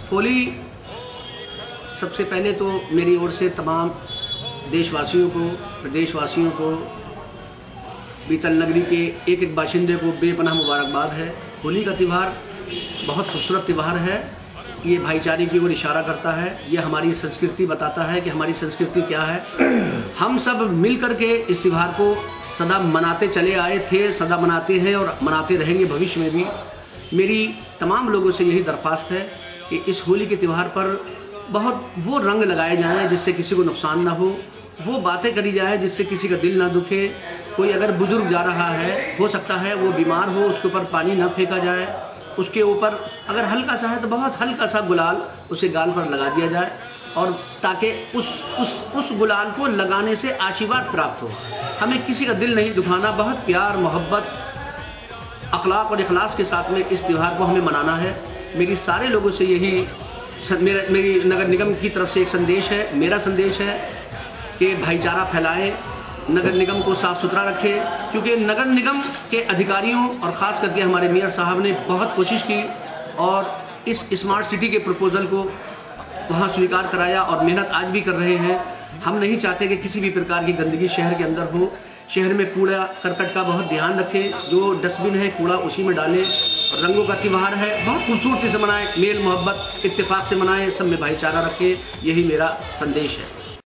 होली सबसे पहले तो मेरी ओर से तमाम देशवासियों को, प्रदेशवासियों को, बीतल नगरी के एक एक बाशिंदे को बेपनाह मुबारकबाद है। होली का त्यौहार बहुत खूबसूरत त्यौहार है। ये भाईचारे की ओर इशारा करता है। ये हमारी संस्कृति बताता है कि हमारी संस्कृति क्या है। हम सब मिल कर के इस त्यौहार को सदा मनाते चले आए थे, सदा मनाते हैं और मनाते रहेंगे भविष्य में भी। मेरी तमाम लोगों से यही दरख्वास्त है कि इस होली के त्यौहार पर बहुत वो रंग लगाए जाएं जिससे किसी को नुकसान ना हो, वो बातें करी जाए जिससे किसी का दिल ना दुखे। कोई अगर बुजुर्ग जा रहा है, हो सकता है वो बीमार हो, उसके ऊपर पानी ना फेंका जाए। उसके ऊपर अगर हल्का सा है तो बहुत हल्का सा गुलाल उसे गाल पर लगा दिया जाए, और ताकि उस गुलाल को लगाने से आशीर्वाद प्राप्त हो। हमें किसी का दिल नहीं दुखाना, बहुत प्यार, मोहब्बत, अखलाक और इखलास के साथ में इस त्यौहार को हमें मनाना है। मेरी सारे लोगों से यही मेरी नगर निगम की तरफ से एक संदेश है, मेरा संदेश है कि भाईचारा फैलाएं, नगर निगम को साफ़ सुथरा रखें, क्योंकि नगर निगम के अधिकारियों और ख़ास करके हमारे मेयर साहब ने बहुत कोशिश की और इस स्मार्ट सिटी के प्रपोज़ल को वहाँ स्वीकार कराया और मेहनत आज भी कर रहे हैं। हम नहीं चाहते कि किसी भी प्रकार की गंदगी शहर के अंदर हो। शहर में कूड़ा करकट का बहुत ध्यान रखें, जो डस्टबिन है कूड़ा उसी में डालें। और रंगों का त्यौहार है, बहुत खूबसूरती से मनाएं, मेल मोहब्बत इत्तेफाक से मनाएं, सब में भाईचारा रखें। यही मेरा संदेश है।